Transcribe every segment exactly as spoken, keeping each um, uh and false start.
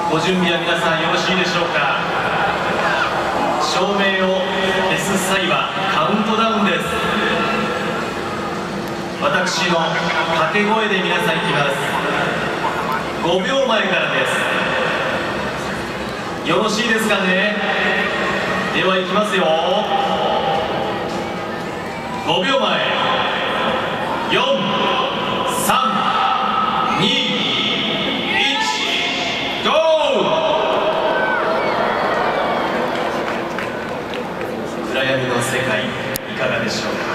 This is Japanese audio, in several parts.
ご準備は皆さんよろしいでしょうか。照明を消す際はカウントダウンです。私の掛け声で皆さんいきます。ごびょうまえからです。よろしいですかね。ではいきますよ。ごびょうまえ、よん、さん、に、いち、ゴー。暗闇の世界いかがでしょうか。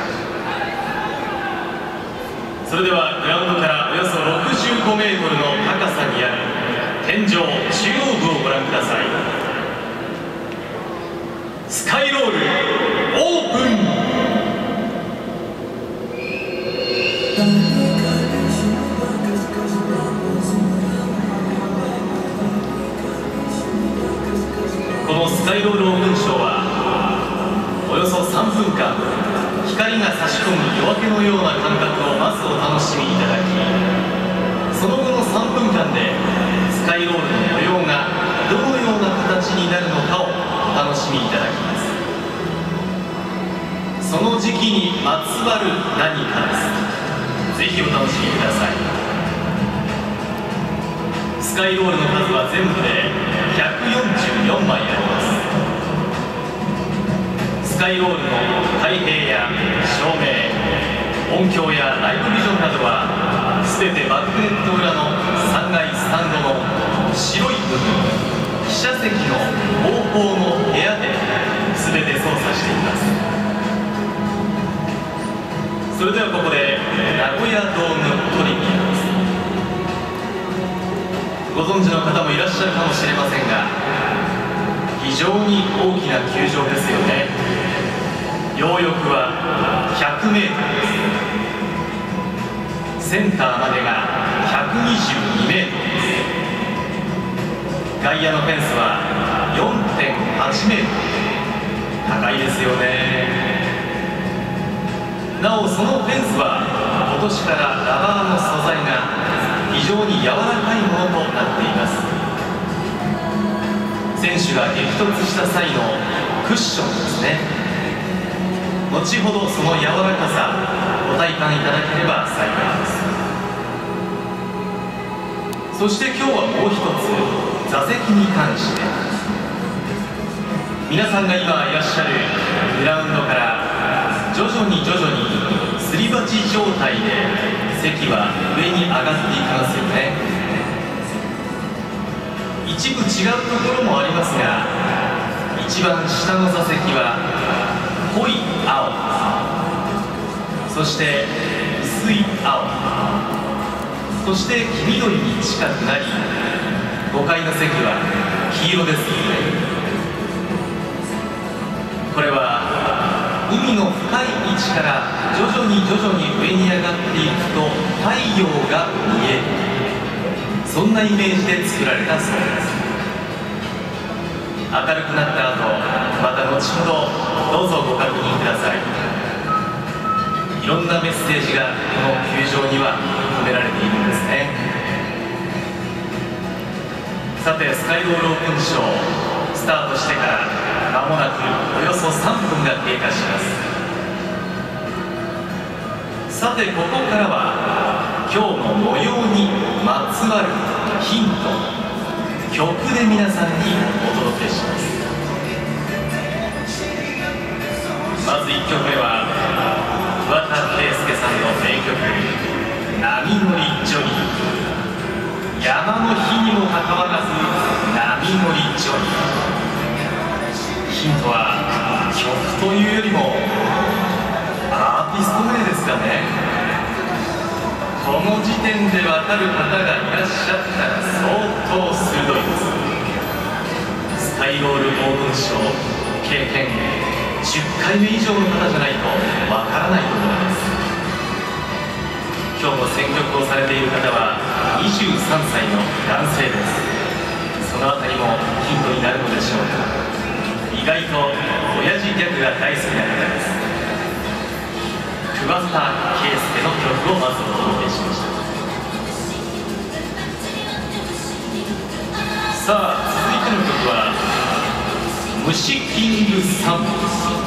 それではグラウンドからおよそろくじゅうごメートルの高さにある天井中央部をご覧ください。スカイロールオープン。このスカイロールオープンショーはおよそさんぷんかん光が差し込む夜明けのような感覚をまずお楽しみいただき、その後のさんぷんかんでスカイロールの模様がどのような形になるのかをお楽しみいただきます。その時期にまつわる何かです。ぜひお楽しみください。スカイロールの数は全部でひゃくよんじゅうよんまいあります。スカイロールの開閉や照明、音響やライトビジョンなどは全てバックネット裏のさんがいスタンドの白い部分、記者席の後方の部屋で全て操作しています。それではここで名古屋ドームトリビアです。ご存知の方もいらっしゃるかもしれませんが、非常に大きな球場ですよね。両翼はひゃくメートルです。センターまでがひゃくにじゅうにメートルです。外野のフェンスは よんてんはちメートル、高いですよね。なおそのフェンスは今年からラバーの素材が非常に柔らかいものとなっています。選手が激突した際のクッションですね。後ほどその柔らかさご体感いただければ幸いです。そして今日はもう一つ座席に関して、皆さんが今いらっしゃるグラウンドから徐々に徐々にすり鉢状態で席は上に上がっていきますよね。一部違うところもありますが、一番下の座席は濃い青、そして薄い青、そして黄緑に近くなり、ごかいの席は黄色ですよね。これは海の深い位置から徐々に徐々に上に上がっていくと太陽が見える、そんなイメージで作られたそうです。明るくなった後、また後ほどどうぞご確認ください。いろんなメッセージがこの球場には込められているんですね。さて、スカイロールオープンショースタートしてから間もなくおよそさんぷんが経過します。さて、ここからは今日の模様にまつわるヒント、曲で皆さんにお届けします。まずいっきょくめは桑田佳祐さんの名曲「波乗りジョニー」。山の日にもかかわらず波乗りジョニー。ヒントは曲というよりもアーティスト名ですかね。この時点で分かる方がいらっしゃったら相当鋭いです。スカイロールオープンショー経験じゅっかいめ以上の方じゃないとわからないと思います。今日の選曲をされている方はにじゅうさんさいの男性です。そのあたりもヒントになるのでしょうか。意外と親父ギャグが大好きな方です。桑田佳祐の曲をまずお届けしました。 さあ、続いての曲は虫キングサンバ。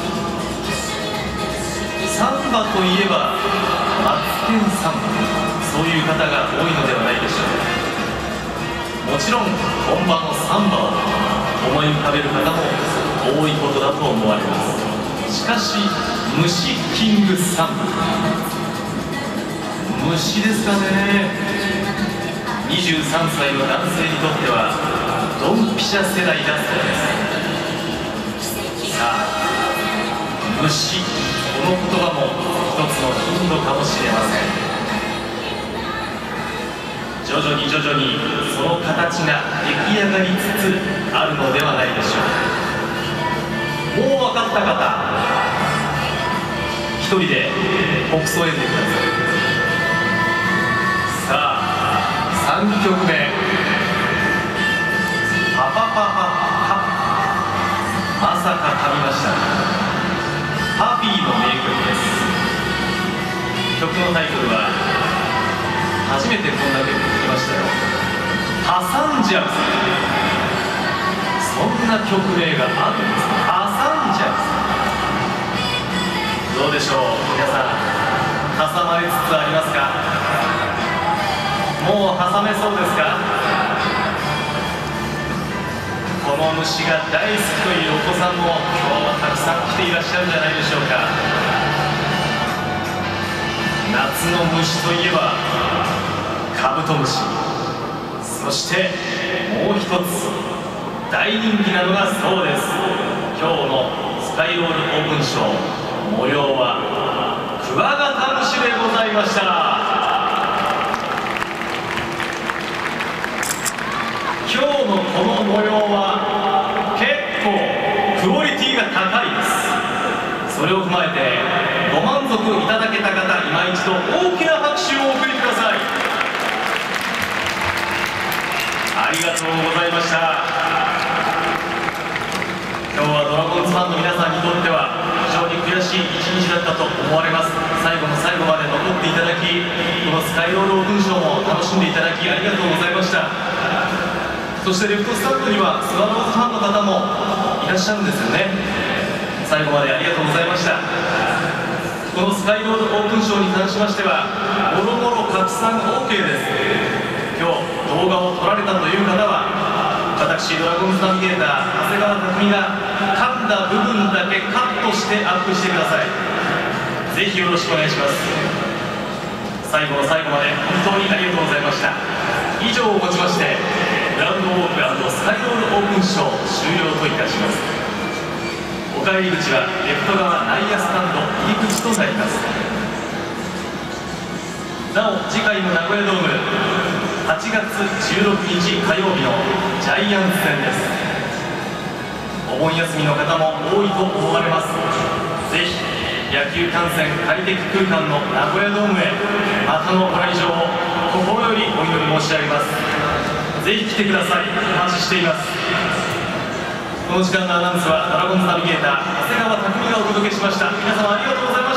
サンバといえばマツケンサンバ、そういう方が多いのではないでしょうか。もちろん本場のサンバを思い浮かべる方も多いことだと思われます。しかし虫キングサンバ、虫ですかね。にじゅうさんさいの男性にとってはドンピシャ世代だそうです。さあ、虫、この言葉も一つのヒントかもしれません。徐々に徐々にその形が出来上がりつつあるのではないでしょうか。もう分かった方、一人で北総へ出てください。さあ、さんきょくめ、パパパパパ、まさか噛みました。パピーの名曲です。曲のタイトルは、初めてこんな曲聞きましたよ。挟んじゃう。そんな曲名があるんです。挟んじゃう。どうでしょう、皆さん、挟まれつつありますか？もう挟めそうですか？この虫が大好きというお子さんも今日はたくさん来ていらっしゃるんじゃないでしょうか。夏の虫といえばカブトムシ、そしてもう一つ大人気なのがそうです。今日のスカイロールオープンショー、模様はクワガタムシでございました。今日のこの模様は結構クオリティが高いです。それを踏まえてご満足いただけた方、今一度大きな拍手をお送りください。ありがとうございました。今日はドラゴンズファンの皆さんにとっては非常に悔しい一日だったと思われます。最後の最後まで残っていただき、このスカイロールオープンショーも楽しんでいただきありがとうございました。そしてレフトスタンドにはスワローズファンの方もいらっしゃるんですよね。最後までありがとうございました。このスカイロールオープンショーに関しましてはもろもろ拡散 オーケー です。今日動画を撮られたという方は、私ドラゴンズナビゲーター長谷川匠が噛んだ部分だけカットしてアップしてください。ぜひよろしくお願いします。最後の最後まで本当にありがとうございました。以上をもちましてグラウンドウォーク&スカイロールオープンショー終了といたします。お帰り口はレフト側内野スタンド入り口となります。なお次回の名古屋ドームはちがつじゅうろくにち火曜日のジャイアンツ戦です。お盆休みの方も多いと思われます。ぜひ野球観戦快適空間の名古屋ドームへまたのご来場を心よりお祈り申し上げます。ぜひ来てください。お待ちしています。この時間のアナウンスはドラゴンズナビゲーター長谷川匠がお届けしました。皆様ありがとうございました。